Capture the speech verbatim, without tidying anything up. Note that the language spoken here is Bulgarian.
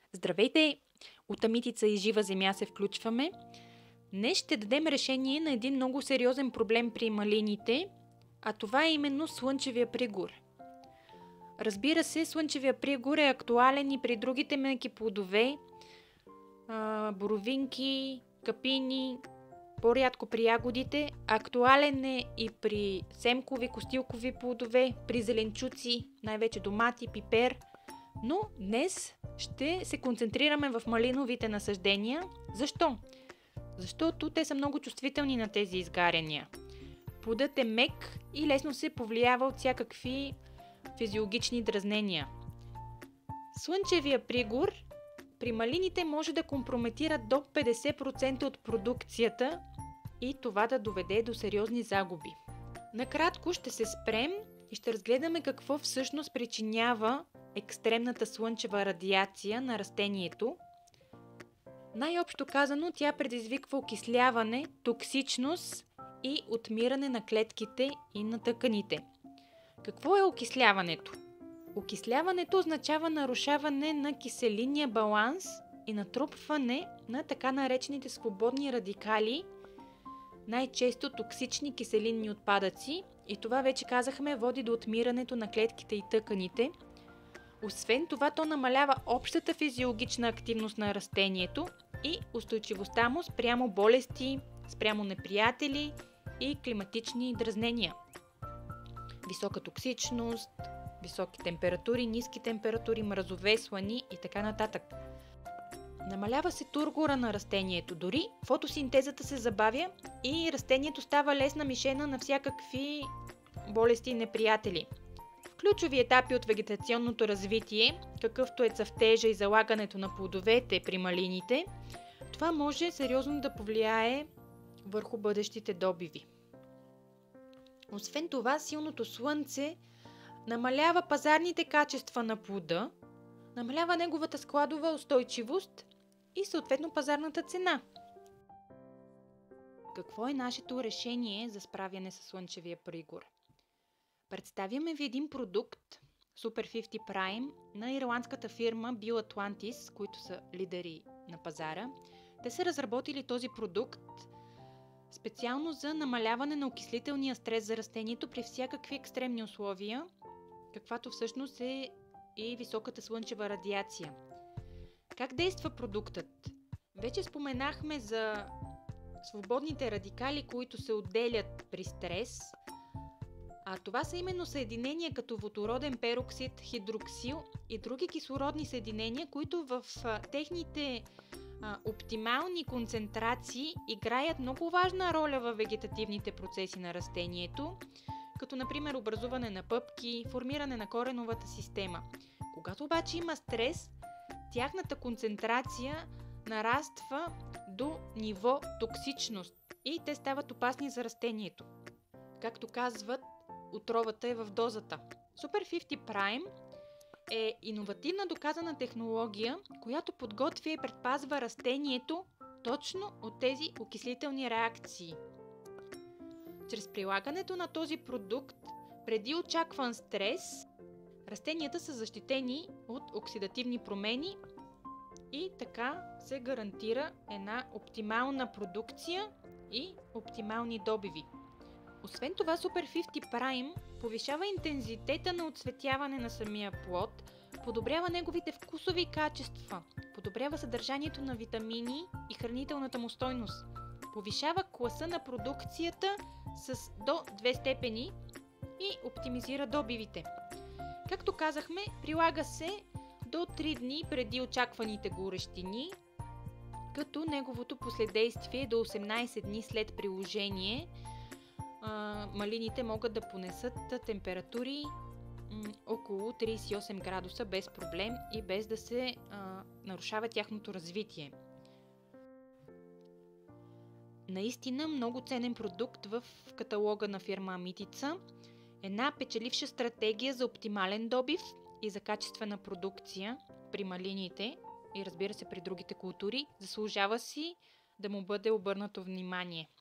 Здравейте! От Амитица и Жива земя се включваме. Днес ще дадем решение на един много сериозен проблем при малините, а това е именно слънчевия пригор. Разбира се, слънчевия пригор е актуален и при другите меки плодове, боровинки, капини, по-рядко при ягодите. Актуален е и при семкови, костилкови плодове, при зеленчуци, най-вече домати, пипер. Но днес ще се концентрираме в малиновите насаждения. Защо? Защото те са много чувствителни на тези изгаряния. Плодът е мек и лесно се повлиява от всякакви физиологични дразнения. Слънчевия пригор при малините може да компрометира до петдесет процента от продукцията и това да доведе до сериозни загуби. Накратко ще се спрем и ще разгледаме какво всъщност причинява екстремната слънчева радиация на растението. Най-общо казано, тя предизвиква окисляване, токсичност и отмиране на клетките и на тъканите. Какво е окисляването? Окисляването означава нарушаване на киселинния баланс и натрупване на така наречените свободни радикали, най-често токсични киселинни отпадъци, и това вече казахме води до отмирането на клетките и тъканите. Освен това, то намалява общата физиологична активност на растението и устойчивостта му спрямо болести, спрямо неприятели и климатични дразнения. Висока токсичност, високи температури, ниски температури, мразове, слани и така нататък. Намалява се тургора на растението, дори фотосинтезата се забавя и растението става лесна мишена на всякакви болести и неприятели. Ключови етапи от вегетационното развитие, какъвто е цъфтежа и залагането на плодовете при малините, това може сериозно да повлияе върху бъдещите добиви. Освен това, силното слънце намалява пазарните качества на плода, намалява неговата складова устойчивост и съответно пазарната цена. Какво е нашето решение за справяне с слънчевия пригор? Представяме ви един продукт, Super петдесет Prime, на ирландската фирма BioAtlantis, които са лидери на пазара. Те са разработили този продукт специално за намаляване на окислителния стрес за растението при всякакви екстремни условия, каквато всъщност е и високата слънчева радиация. Как действа продуктът? Вече споменахме за свободните радикали, които се отделят при стрес. А това са именно съединения като водороден пероксид, хидроксил и други кислородни съединения, които в а, техните а, оптимални концентрации играят много важна роля в вегетативните процеси на растението, като например образуване на пъпки, формиране на кореновата система. Когато обаче има стрес, тяхната концентрация нараства до ниво токсичност и те стават опасни за растението. Както казват, отровата е в дозата. Super петдесет Prime е иновативна доказана технология, която подготвя и предпазва растението точно от тези окислителни реакции. Чрез прилагането на този продукт преди очакван стрес, растенията са защитени от оксидативни промени и така се гарантира една оптимална продукция и оптимални добиви. Освен това, Super петдесет Prime повишава интензитета на оцветяване на самия плод, подобрява неговите вкусови качества, подобрява съдържанието на витамини и хранителната му стойност, повишава класа на продукцията с до две степени и оптимизира добивите. Както казахме, прилага се до три дни преди очакваните горещини, като неговото последействие до осемнадесет дни след приложение. Малините могат да понесат температури м, около тридесет и осем градуса без проблем и без да се а, нарушава тяхното развитие. Наистина много ценен продукт в каталога на фирма Амитица. Една печеливша стратегия за оптимален добив и за качествена продукция при малините и разбира се при другите култури. Заслужава си да му бъде обърнато внимание.